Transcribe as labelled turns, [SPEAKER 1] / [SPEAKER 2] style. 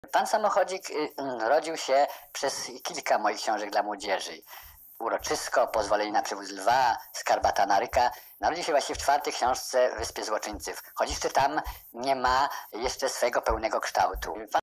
[SPEAKER 1] Pan Samochodzik rodził się przez kilka moich książek dla młodzieży. Uroczysko, Pozwolenie na przywóz lwa, Skarbata na ryka. Narodził się właśnie w 4. książce Wyspie Złoczyńców. Choć jeszcze tam nie ma jeszcze swojego pełnego kształtu.